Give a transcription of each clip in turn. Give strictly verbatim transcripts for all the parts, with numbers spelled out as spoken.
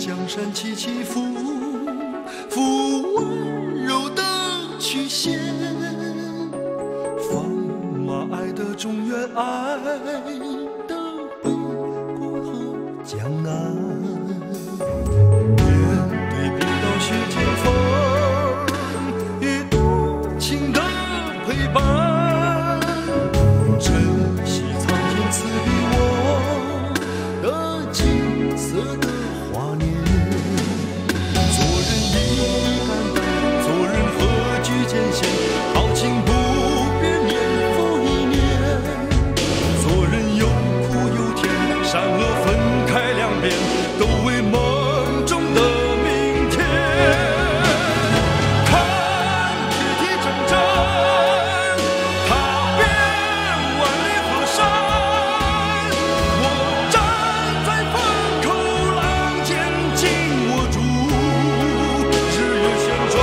江山起起伏，伏温柔的曲线，放马爱的中原，爱的北国和江南。面对冰刀雪剑锋，与多情的陪伴，珍惜苍天赐予我的金色的华年。做人一担当，做人何惧艰险，豪情不变，年复一年。做人有苦有甜，善恶分开两边，都为梦中的明天。看铁蹄铮铮，踏遍万里河山。我站在风口浪尖，紧握住日月旋转。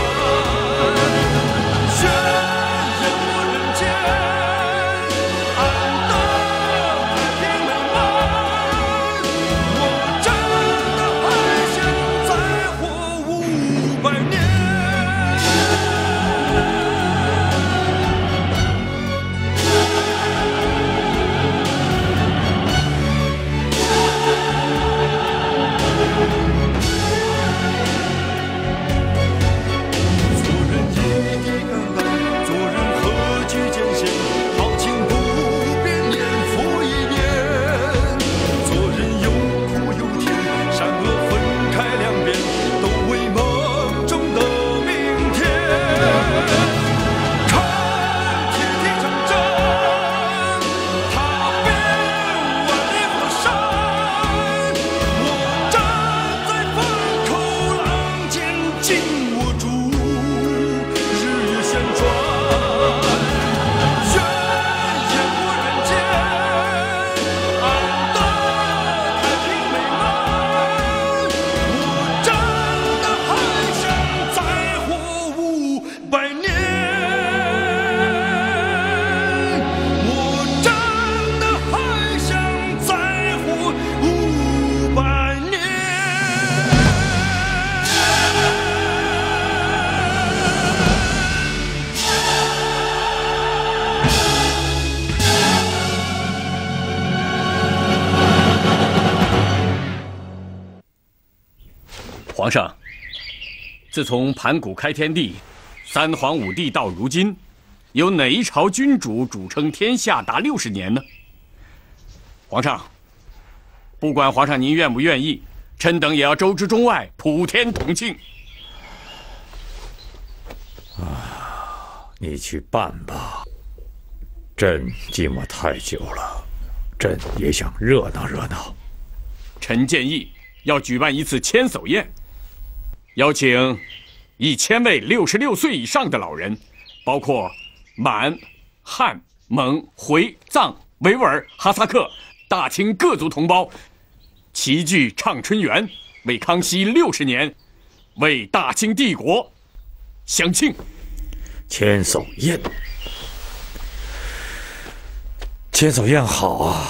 轩淹没人间，安得太平美满。我站的还想再活五百年。做人一地干干，做人何惧艰险，豪情不变，年复一年。做人有苦有甜，善恶分开两边，都为梦中的明天。看铁蹄铮铮，踏遍万里河山。我站在风口浪尖，紧握住日月旋转。轩淹没人间，安得太平美满。我站的还想再活五百年。我站的还想再活五百年。 皇上，自从盘古开天地、三皇五帝到如今，有哪一朝君主主称天下达六十年呢？皇上，不管皇上您愿不愿意，臣等也要周之中外，普天同庆。 你去办吧，朕寂寞太久了，朕也想热闹热闹。 臣建议要举办一次千叟宴，邀请一千位六十六岁以上的老人，包括满、汉、蒙、回、藏、维吾尔、哈萨克、大清各族同胞，齐聚畅春园，为康熙六十年，为大清帝国享庆。 千叟宴，千叟宴好啊！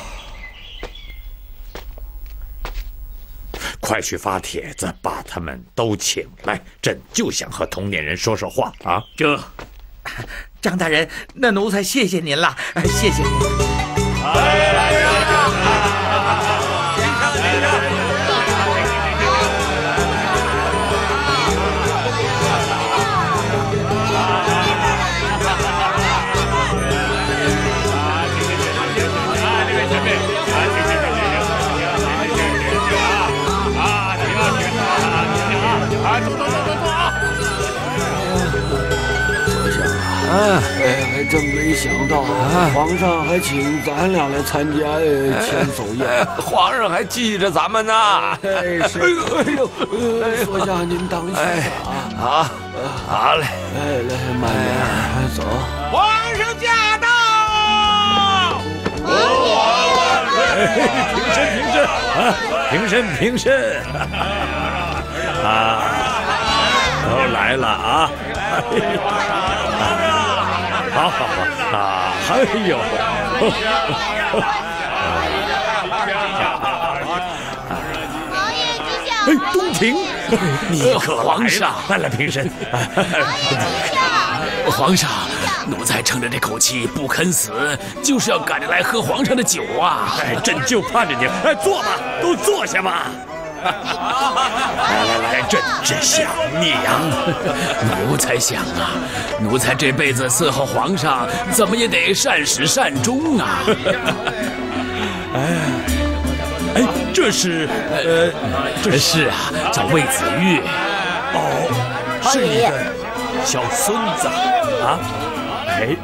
快去发帖子，把他们都请来，朕就想和同年人说说话啊！ 这， 张大人，那奴才谢谢您了，谢谢您。 来来来来！ 啊，哎，真没想到，皇上还请咱俩来参加千叟宴， 皇上还记着咱们呢。 哎，是，哎呦，属下您当心啊！ 好，好嘞， 哎，来，慢点，走。 皇上驾到！ 国王万岁！平身，平身啊！平身，平身！啊，都来了啊！好好好啊！哎呦！ 王爷之下， 哎，东庭，你可皇上， 来了，平身。 皇上，奴才撑着这口气不肯死，就是要赶着来喝皇上的酒啊！ 哎，朕就盼着你。哎，坐吧，都坐下吧。来来来，朕真想你呀！ 奴才想啊，奴才这辈子伺候皇上，怎么也得善始善终啊！ 哎，哎，这是呃， 这是啊，叫魏子玉。 哦，是你的小孙子啊？哎。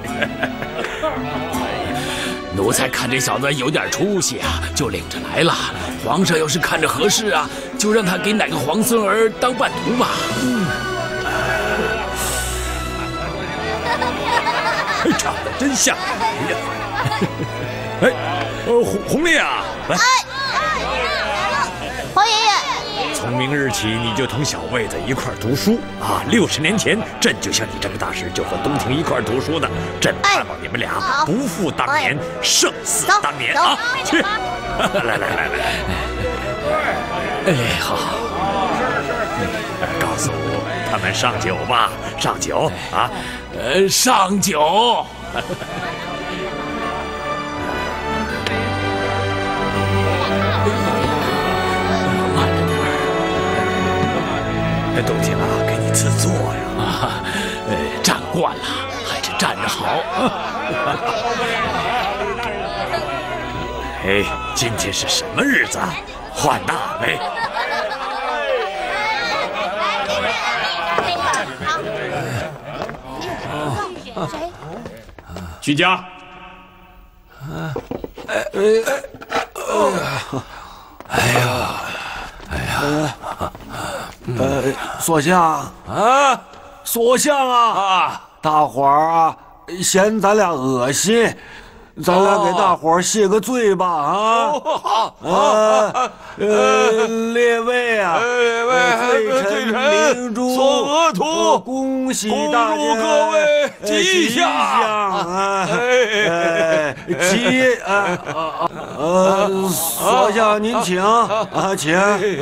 奴才看这小子有点出息啊，就领着来了。皇上要是看着合适啊，就让他给哪个皇孙儿当伴读吧。嗯， 哎，长得真像。哎呀，哎，呃，红红烈啊，来。 皇爷爷。 从明日起，你就同小卫子一块读书啊！六十年前，朕就像你这么大时就和东庭一块读书的。朕盼望你们俩不负当年，胜似当年啊！去，来来来来， 哎，好， 告诉他们上酒吧，上酒啊！ 呃，上酒。 东庭啊，给你赐座呀！ 啊，呃，站惯了，还是站着好。 哎，今天是什么日子？换大杯。 谁？ 徐家。 哎哎呀，哎呀。 呃，所相啊，所相啊，啊大伙儿啊，嫌咱俩恶心，咱俩给大伙儿谢个罪吧啊！好，呃呃，列位啊， 列位，罪臣明珠所额图， 恭喜大恭祝各位吉祥啊！哎，吉啊呃，所相您请啊，请，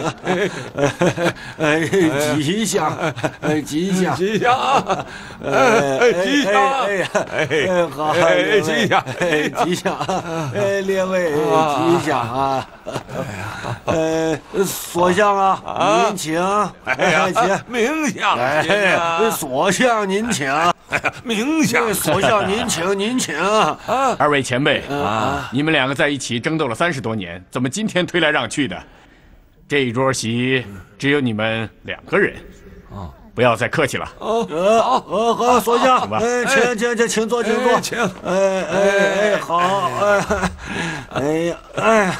哎，吉祥，吉祥， 吉祥，哎，吉祥， 哎哎，好， 哎，吉祥， 哎，吉祥，哎，列位吉祥啊！呃，所相啊，您请， 哎，请，明相， 哎，所相您请， 明相， 所相您请，您请。 二位前辈啊，你们两个在一起争斗了三十多年，怎么今天推来让去的？这一桌席只有你们两个人，不要再客气了。 哦，好，呃，好，所相，哎，请请请，请坐，请坐， 请。 哎哎哎，好，哎，哎呀，哎，哎呀。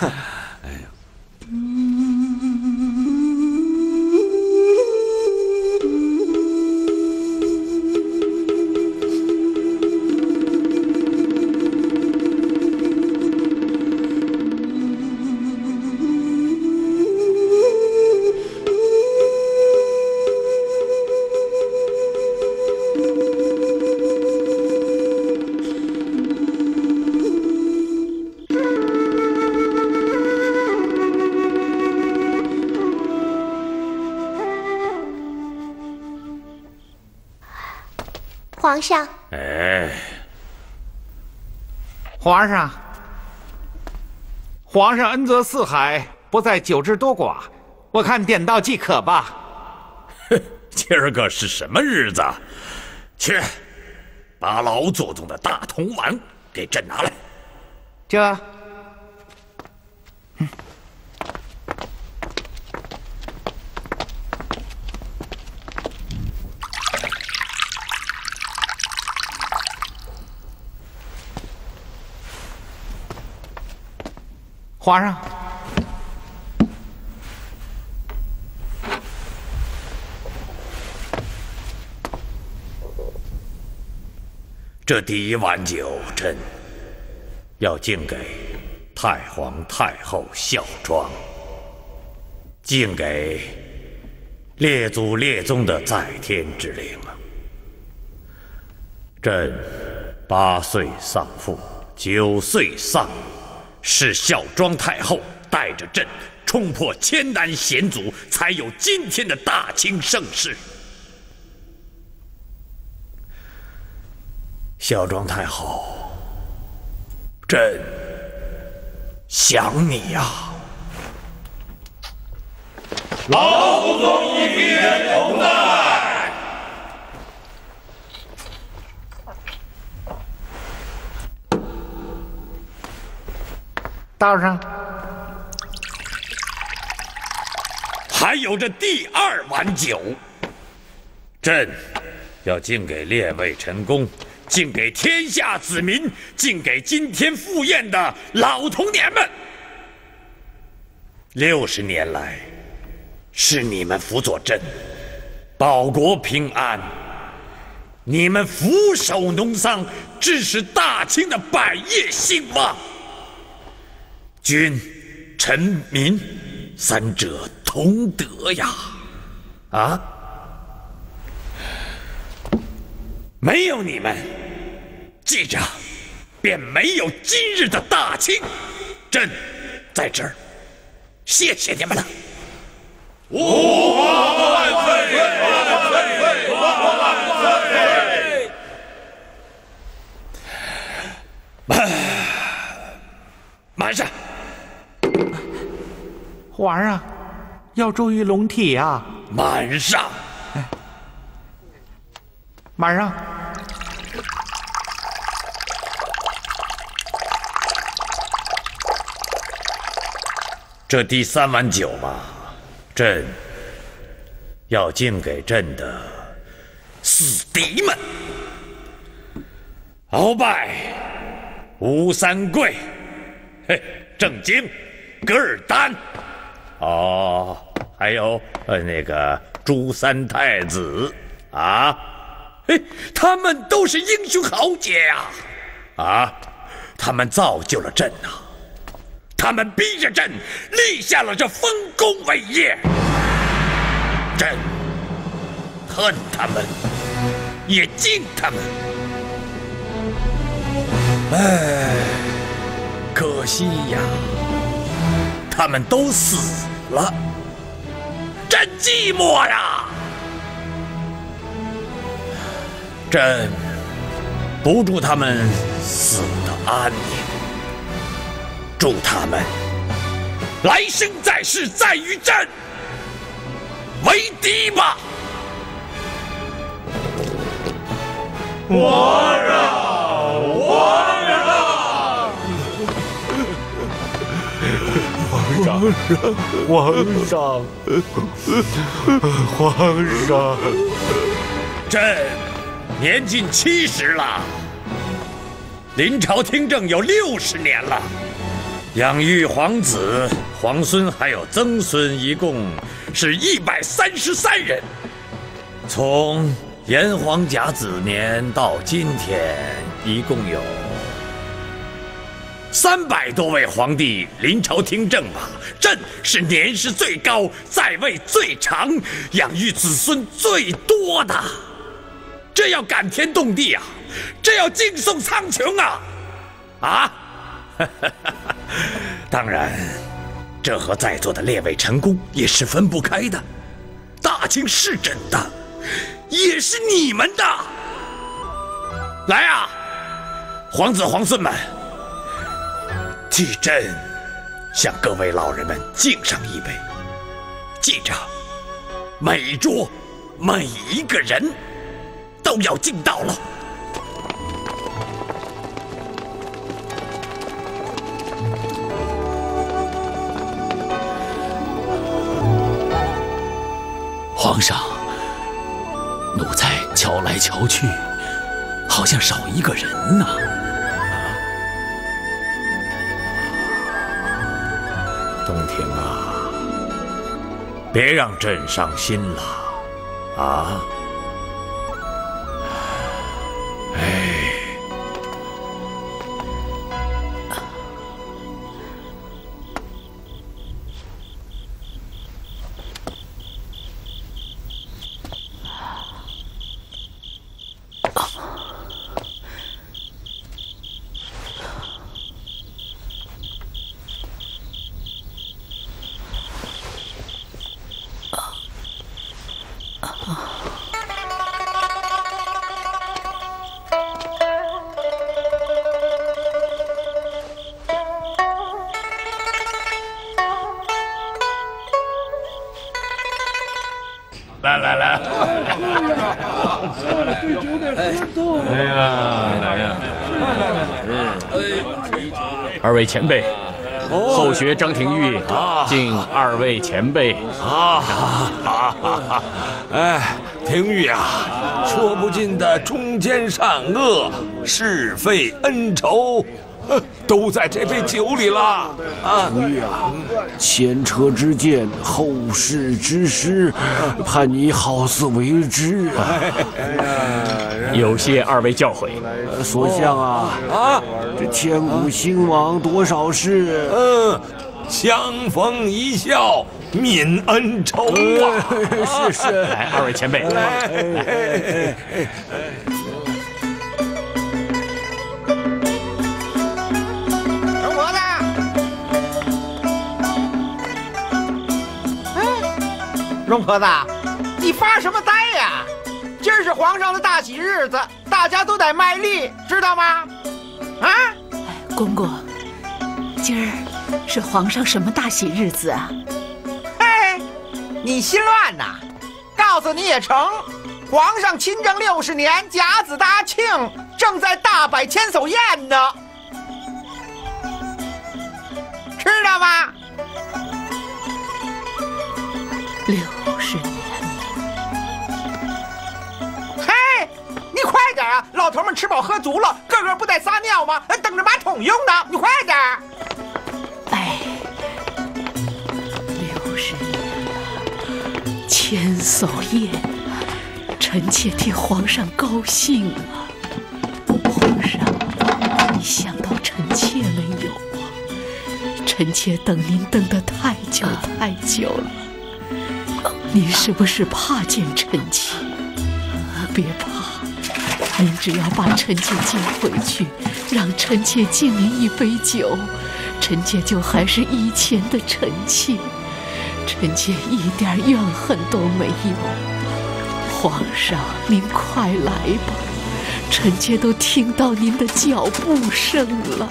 皇上， 哎， 皇上，皇上恩泽四海，不在酒之多寡，我看点到即可吧。 哼，今儿个是什么日子？去，把老祖宗的大铜碗给朕拿来。 这。嗯皇上， 这第一碗酒，朕要敬给太皇太后孝庄，敬给列祖列宗的在天之灵。朕八岁丧父，九岁丧母。是孝庄太后带着朕冲破千难险阻，才有今天的大清盛世。孝庄太后，朕想你呀、啊！ 老祖宗一批人同在。 倒上。 还有这第二碗酒，朕要敬给列位臣工，敬给天下子民，敬给今天赴宴的老童年们。六十年来，是你们辅佐朕，保国平安；你们俯首农桑，致使大清的百业兴旺。君、臣、民三者同德呀！啊！没有你们，记着，便没有今日的大清。朕在这儿谢谢你们了。吾皇万岁！万岁！万岁！满上。 皇上，要注意龙体啊！ 满上。 满上。 这第三碗酒嘛，朕要敬给朕的死敌们：鳌拜、吴三桂、嘿，郑经、噶尔丹，哦，还有呃那个朱三太子啊，嘿，他们都是英雄豪杰呀！啊，他们造就了朕呐、啊。他们逼着朕立下了这丰功伟业，朕恨他们，也敬他们。哎，可惜呀，他们都死了，朕寂寞呀。朕不祝他们死得安宁。祝他们来生在世，再与朕为敌吧！ 皇上，皇上， 皇上，皇上，皇上， 朕年近七十了，临朝听政有六十年了。养育皇子、皇孙还有曾孙，一共是一百三十三人。从炎黄甲子年到今天，一共有三百多位皇帝临朝听政吧。朕是年事最高、在位最长、养育子孙最多的。这要感天动地啊！这要敬颂苍穹啊！啊！当然，这和在座的列位臣工也是分不开的。大清是朕的，也是你们的。来啊，皇子皇孙们，替朕向各位老人们敬上一杯。记着，每桌每一个人都要敬到了。 皇上，奴才瞧来瞧去，好像少一个人呢。 东庭啊，别让朕伤心了，啊！哎。 来来来。 哎呀，来呀！二位前辈，后学张廷玉敬二位前辈。 啊啊！哎，廷玉啊，说不尽的忠奸善恶、是非恩仇。 都在这杯酒里了啊！ 廷玉啊，前车之鉴，后事之师，盼你好自为之啊！ 有谢二位教诲。 所相啊啊，这千古兴亡多少事？ 嗯，相逢一笑泯恩仇啊！ 是是， 来，二位前辈。 荣婆子，你发什么呆呀？今儿是皇上的大喜日子，大家都得卖力，知道吗？啊！ 公公，今儿是皇上什么大喜日子啊？ 嘿，你心乱呐！告诉你也成，皇上亲政六十年，甲子大庆，正在大摆千叟宴呢，知道吗？ 六十年嘿，你快点啊！老头们吃饱喝足了，个个不得撒尿吗？等着马桶用呢！你快点！ 哎，六十年了，千叟宴，臣妾替皇上高兴啊！皇上，你想到臣妾没有啊？臣妾等您等得太久太久了。 您是不是怕见臣妾？别怕，您只要把臣妾接回去，让臣妾敬您一杯酒，臣妾就还是以前的臣妾，臣妾一点怨恨都没有。皇上，您快来吧，臣妾都听到您的脚步声了。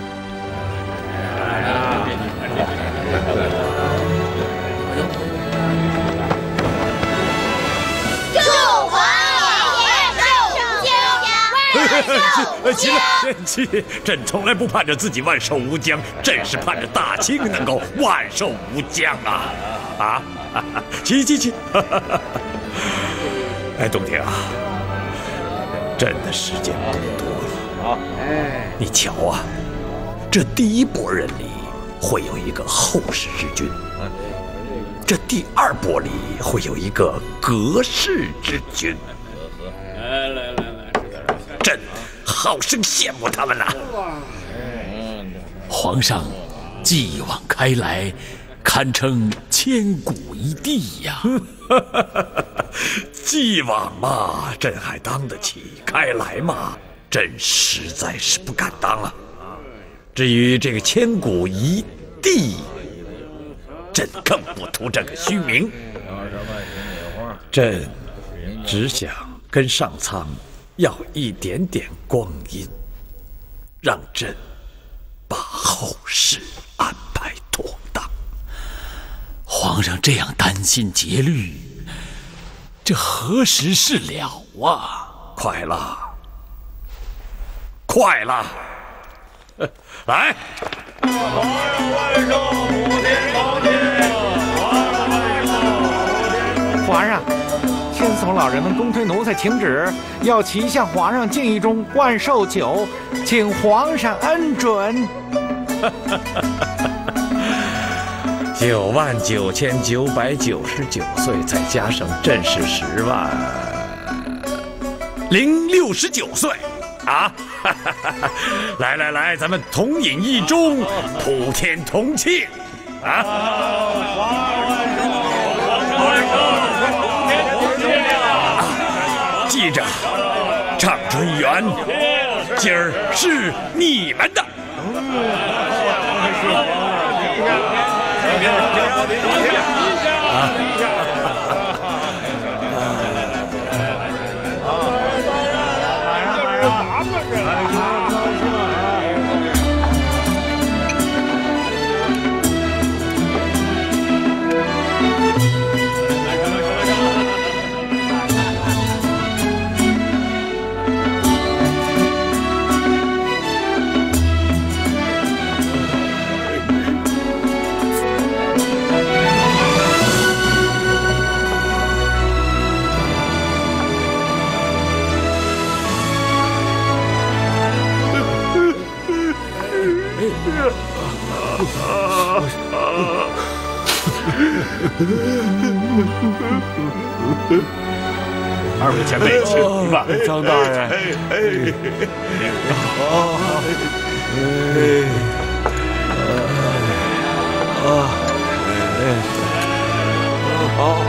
齐了，齐！朕从来不盼着自己万寿无疆，朕是盼着大清能够万寿无疆啊！啊！齐齐齐！哎，洞庭啊，朕的时间不多了。哎，你瞧啊，这第一拨人里会有一个后世之君，这第二拨里会有一个隔世之君。来来来。 朕好生羡慕他们呐！ 皇上继往开来，堪称千古一帝呀！ 继往嘛，朕还当得起；开来嘛，朕实在是不敢当啊。至于这个千古一帝，朕更不图这个虚名。朕只想跟上苍。 要一点点光阴，让朕把后事安排妥当。 皇上这样担心节律，这何时是了啊？ 快了，快了！来， 皇上万寿，普天同庆！ 皇上。 千叟老人们公推奴才请旨，要齐向皇上敬一盅万寿酒，请皇上恩准。 九万九千九百九十九岁，再加上朕是十万零六十九岁啊！来来来，咱们同饮一盅，普天同庆啊！记着，畅春园，今儿是你们的。 二位前辈，请离吧。 张大人。啊！好。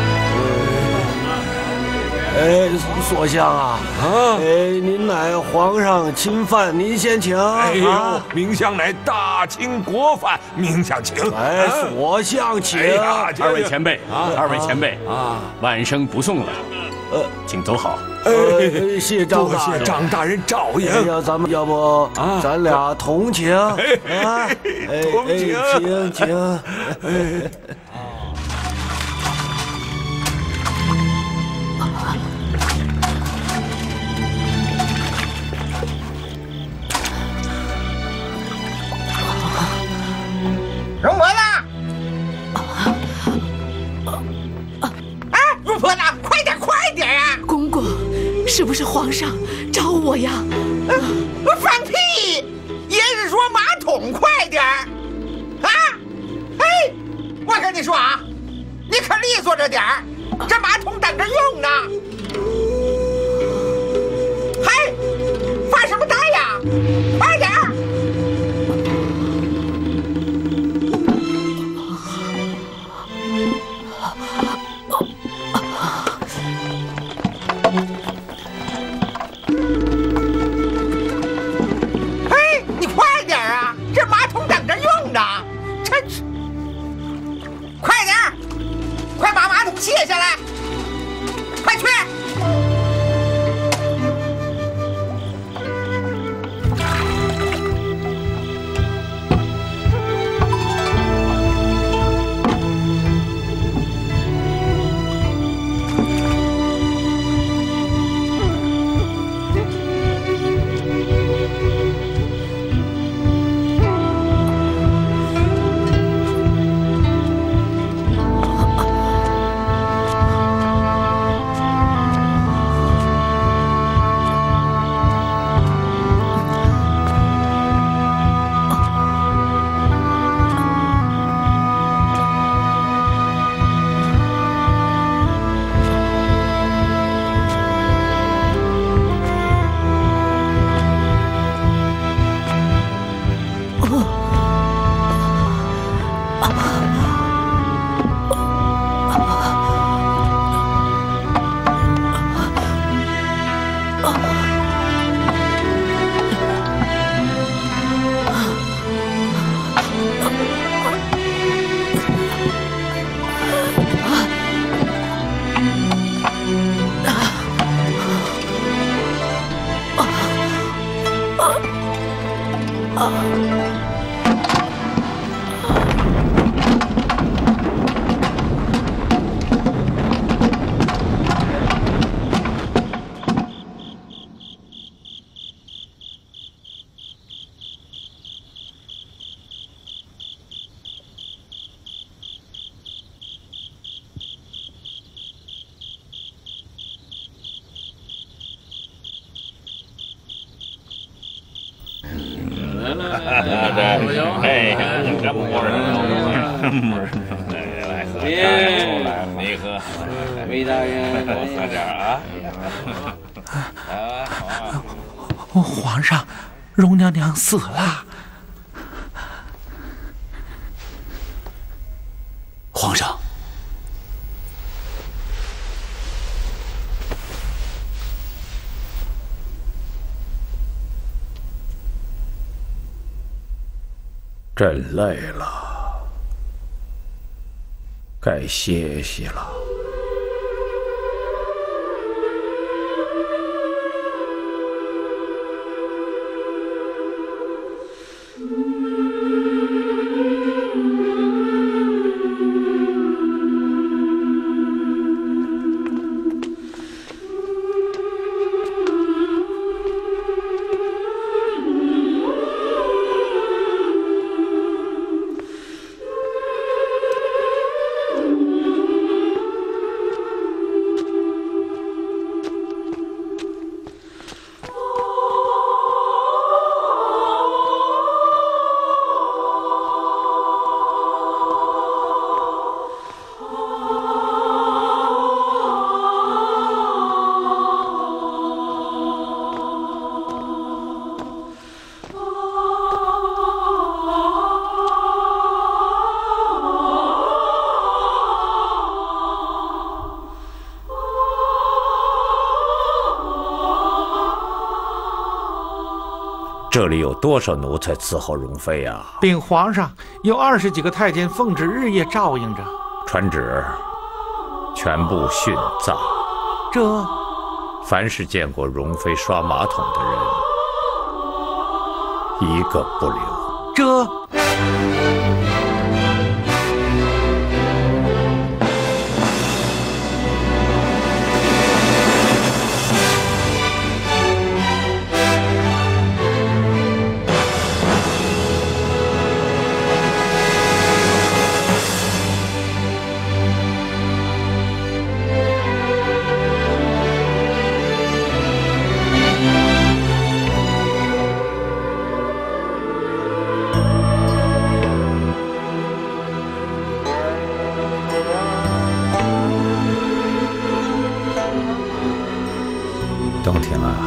哎，所相啊！啊！哎，您乃皇上亲犯，您先请。 哎呦，明相乃大清国犯，明相请。 哎，所相请。 二位前辈，二位前辈啊，晚生不送了。呃，请走好。 哎，谢张大人， 多谢张大人照应。 哎呀，咱们要不啊，咱俩同请啊？ 同请， 请请。哎。 容嬷嬷，哎，容嬷嬷，快点，快点啊！ 公公，是不是皇上找我呀？ 我放屁！爷是说马桶快点儿啊！哎，我跟你说啊，你可利索着点儿，这马桶等着用呢。嗨，发什么呆呀？快点儿！哎，你快点啊！这马桶等着用呢，真是！快点，快把马桶卸下来，快去！ 哎，这不是，来喝点，你喝，魏大人多喝点啊。啊， 皇上，容娘娘死了。 皇上， 朕累了，该歇息了。 这里有多少奴才伺候容妃啊？ 禀皇上，有二十几个太监奉旨日夜照应着。 传旨，全部殉葬。 这， 凡是见过容妃刷马桶的人，一个不留。 这。 冬婷啊，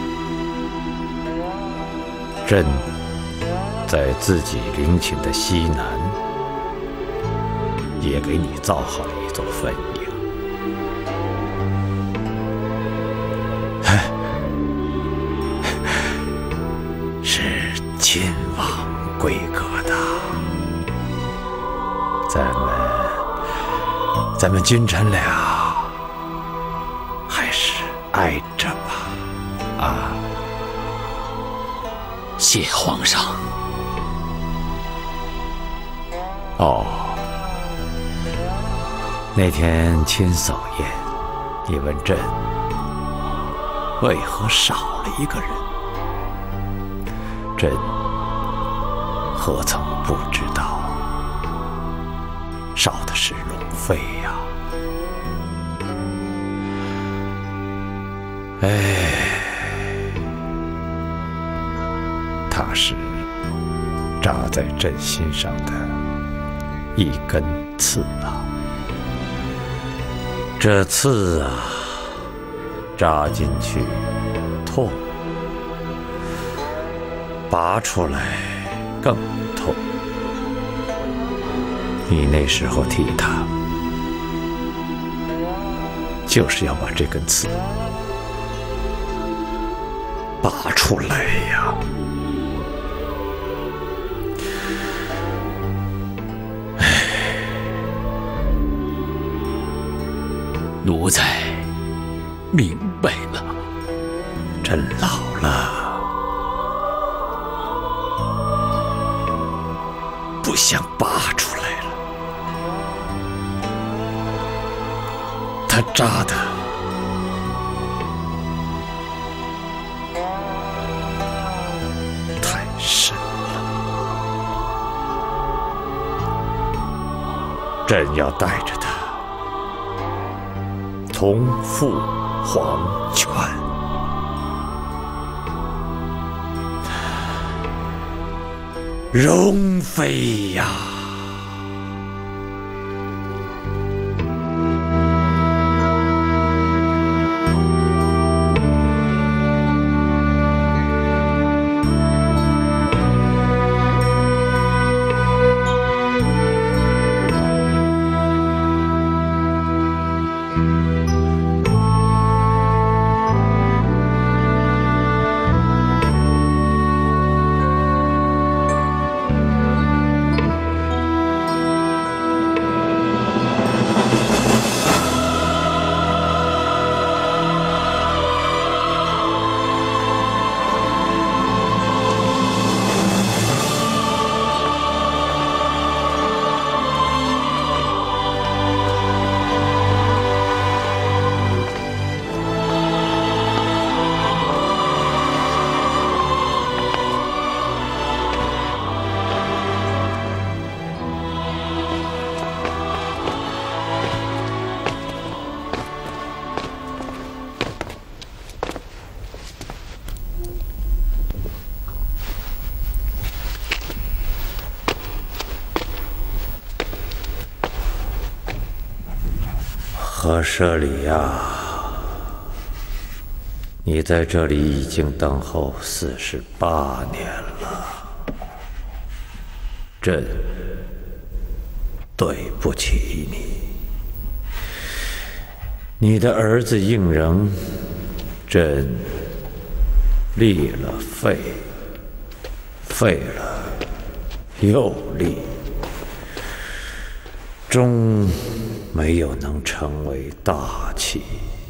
朕在自己陵寝的西南，也给你造好了一座坟茔。是亲王规格的，咱们咱们君臣俩还是挨着吧。啊！ 谢皇上。 哦，那天亲扫宴，你问朕为何少了一个人，朕何曾不知道，少的是容妃呀。哎。他是扎在朕心上的一根刺啊！这刺啊，扎进去痛，拔出来更痛。你那时候替他，就是要把这根刺拔出来呀！ 奴才明白了。 朕老了，不想拔出来了。他扎的太深了，朕要带着他同赴黄泉。容妃呀！和舍里呀，你在这里已经等候四十八年了，朕对不起你。你的儿子应仍，朕立了废， 费了又力，终没有能成为大器。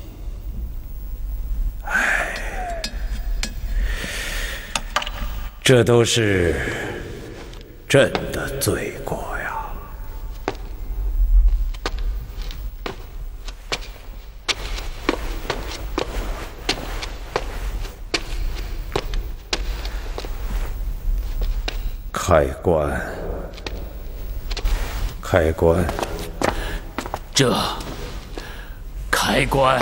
唉，这都是朕的罪过呀。开棺，开棺， 这开棺。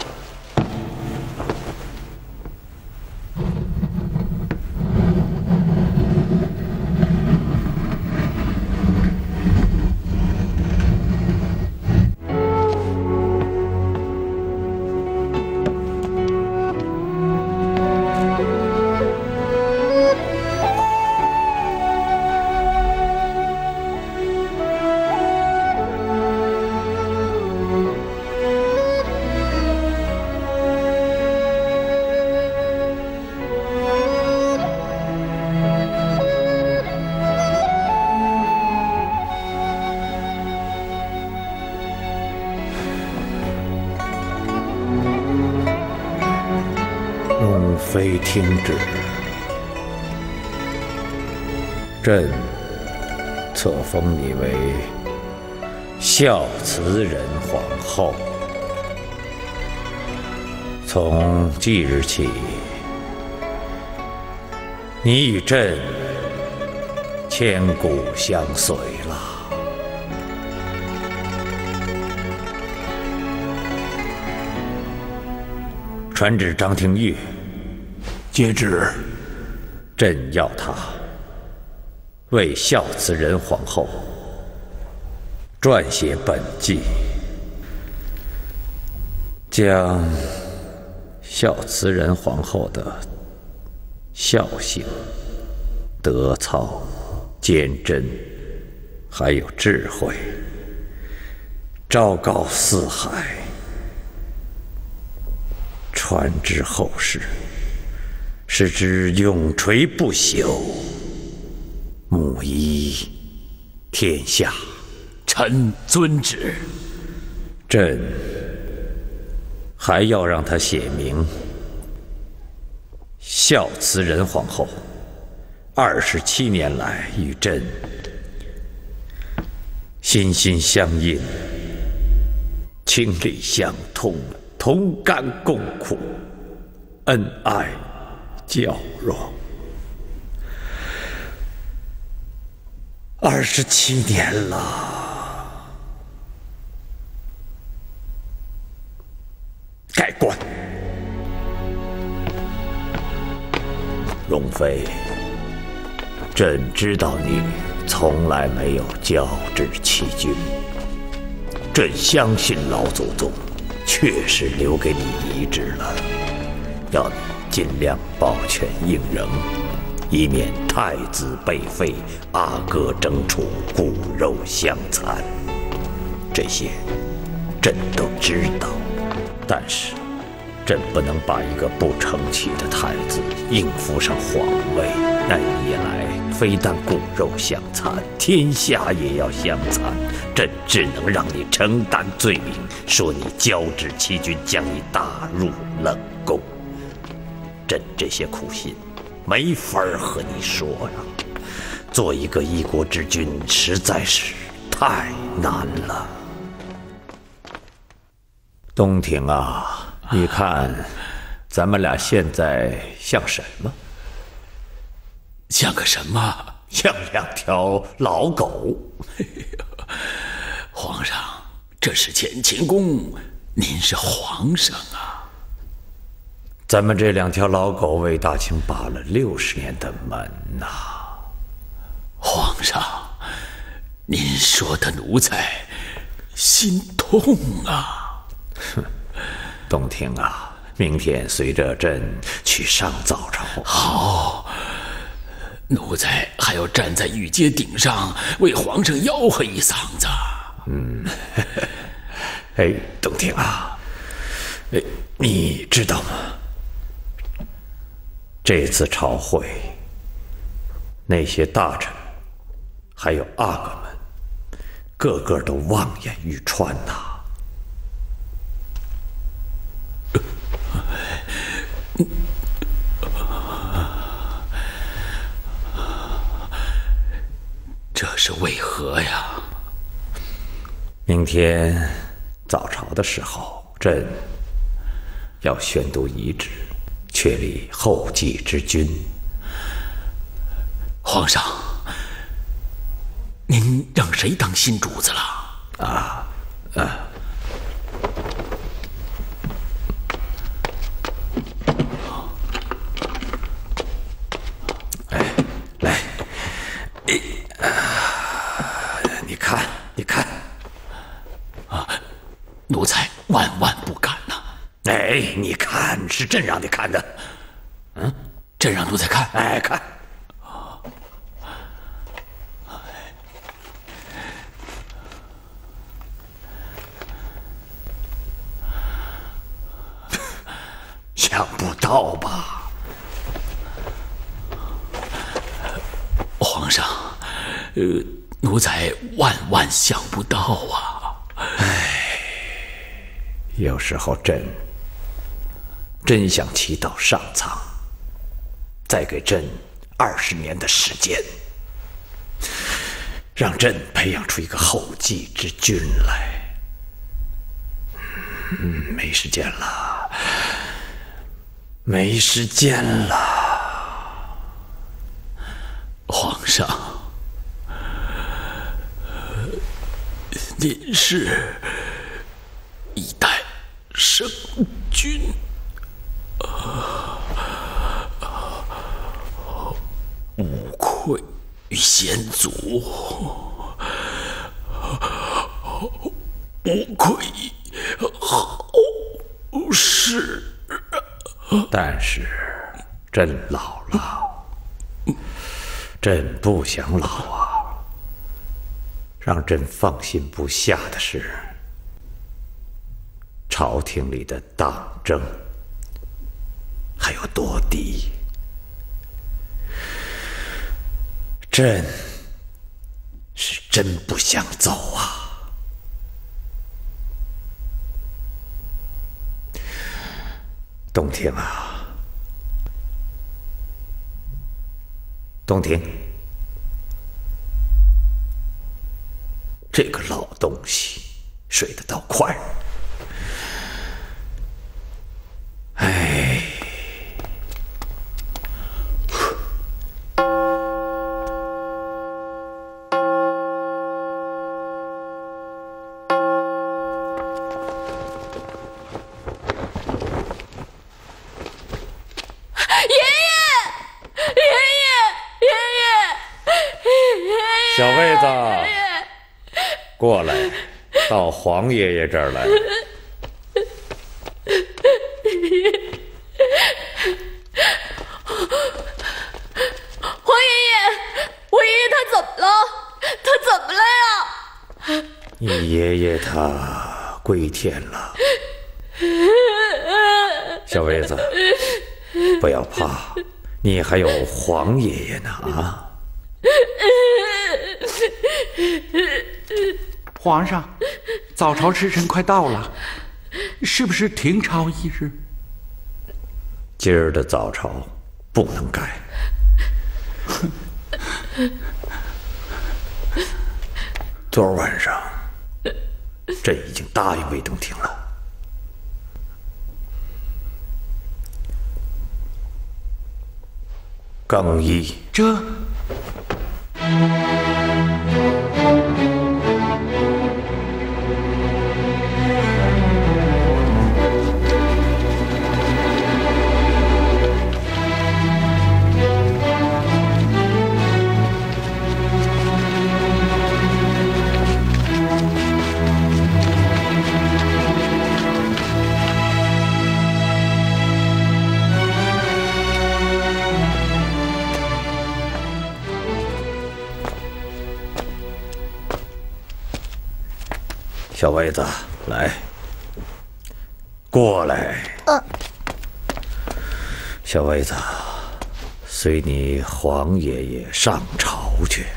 容妃听旨，朕册封你为孝慈仁皇后。从即日起，你与朕千古相随了。传旨张廷玉， 接旨。 朕要他为孝慈仁皇后撰写本纪，将孝慈仁皇后的孝行、德操、坚贞，还有智慧，昭告四海，传之后世，使之永垂不朽，母仪天下。 臣遵旨。 朕还要让他写明孝慈仁皇后二十七年来与朕心心相印，情理相通，同甘共苦，恩爱交融。二十七年了，盖棺。容妃，朕知道你从来没有交织欺君，朕相信老祖宗确实留给你遗志了，要你尽量保全应仍，以免太子被废，阿哥争宠，骨肉相残。这些朕都知道，但是朕不能把一个不成器的太子硬扶上皇位，那样一来，非但骨肉相残，天下也要相残。朕只能让你承担罪名，说你交织欺君，将你打入冷宫。朕这些苦心没法和你说呀，做一个一国之君实在是太难了。东庭啊，你看咱们俩现在像什么？ 像个什么？ 像两条老狗。 皇上，这是乾清宫，您是皇上啊。 咱们这两条老狗为大清把了六十年的门呐、啊！ 皇上，您说的奴才心痛啊！ 哼，东庭啊，明天随着朕去上早朝。 好，奴才还要站在御阶顶上为皇上吆喝一嗓子。 嗯，哎，东庭啊，哎，你知道吗？这次朝会， 那些大臣还有阿哥们，个个都望眼欲穿呐、啊。 这是为何呀？ 明天早朝的时候，朕要宣读遗旨，确立后继之君。 皇上，您让谁当新主子了？ 啊啊！哎，来，哎啊！你看，你看， 啊，奴才万万不敢呐！ 哎，你看，是朕让你看的。 嗯，朕让奴才看。 哎，看。想不到吧？ 皇上，呃，奴才万万想不到啊！ 唉，有时候朕真想祈祷上苍，再给朕二十年的时间，让朕培养出一个后继之君来。嗯，没时间了。没时间了， 皇上，您是一代圣君，无愧于先祖，无愧后世。 但是，朕老了，朕不想老啊。让朕放心不下的是，朝廷里的党争，还有夺嫡。朕是真不想走啊。洞庭啊，洞庭，这个老东西睡得倒快。哎，小卫子，过来，到黄爷爷这儿来。 黄爷爷，我爷爷他怎么了？他怎么了呀？ 你爷爷他归天了。小卫子，不要怕，你还有黄爷爷呢啊！ 皇上，早朝时辰快到了，是不是停朝一日？ 今儿的早朝不能改。昨儿晚上，朕已经答应魏东庭了。更衣。 这。 小卫子，来，过来。 嗯。 小卫子， 随你黄爷爷上朝去。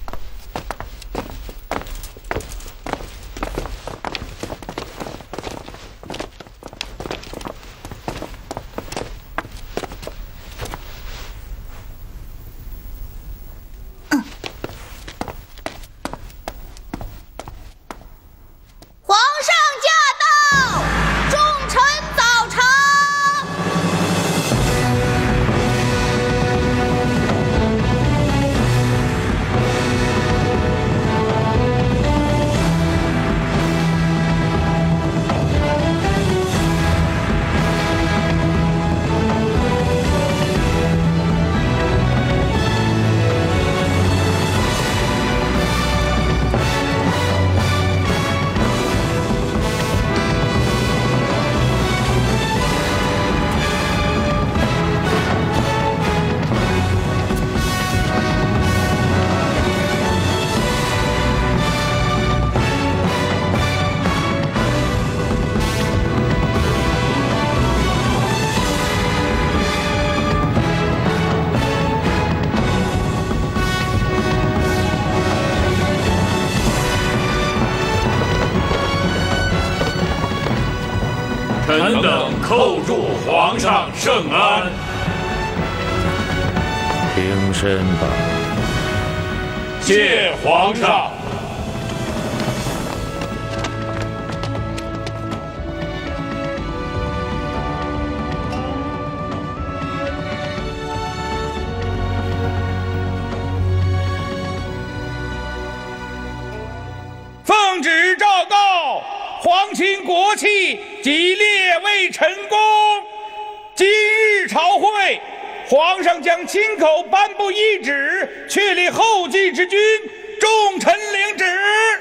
臣等叩祝皇上圣安。 平身吧。 谢皇上。 奉旨诏告，皇亲国戚即列位臣工。今日朝会，皇上将亲口颁布懿旨，确立后继之君，众臣领旨。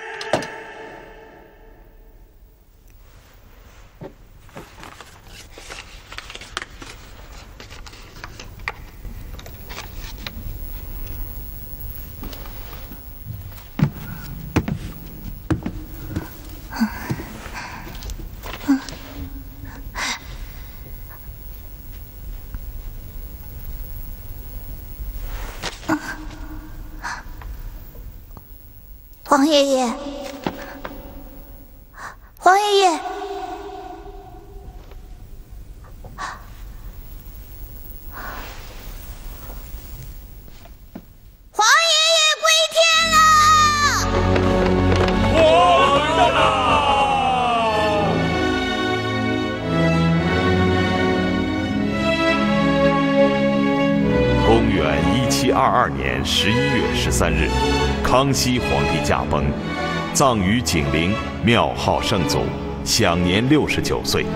黄爷爷，黄爷爷，黄爷爷归天了！ 皇上啊！ 公元一七二二年十一月十三日。康熙皇帝驾崩，葬于景陵庙号圣祖，享年六十九岁。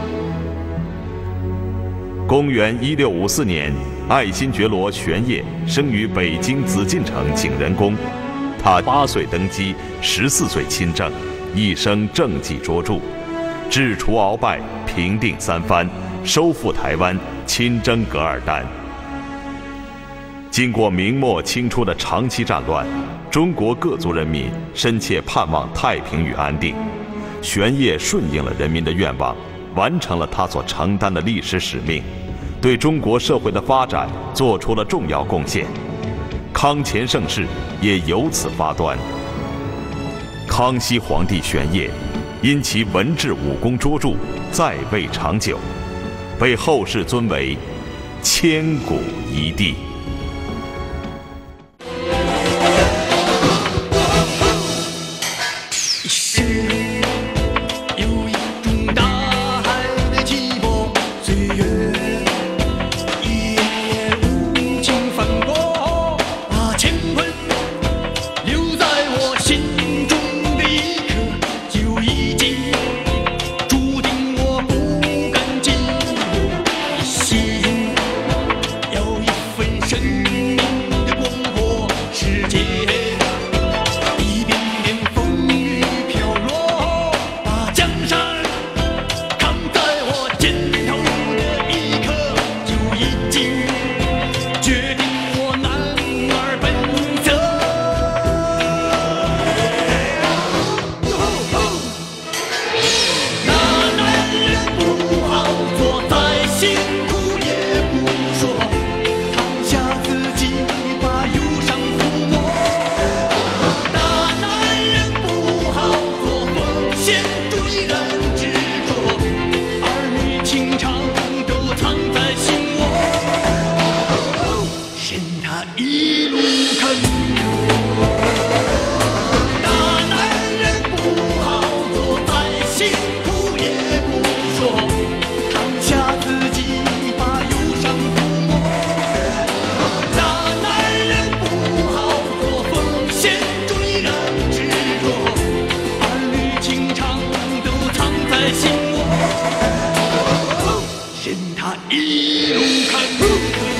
公元一六五四年，爱新觉罗玄烨生于北京紫禁城景仁宫，他八岁登基，十四岁亲政，一生政绩卓著，制除鳌拜，平定三藩，收复台湾，亲征噶尔丹。经过明末清初的长期战乱，中国各族人民深切盼望太平与安定。玄烨顺应了人民的愿望，完成了他所承担的历史使命，对中国社会的发展做出了重要贡献。康乾盛世也由此发端。康熙皇帝玄烨因其文治武功卓著，在位长久，被后世尊为千古一帝。 分嫌他一路看。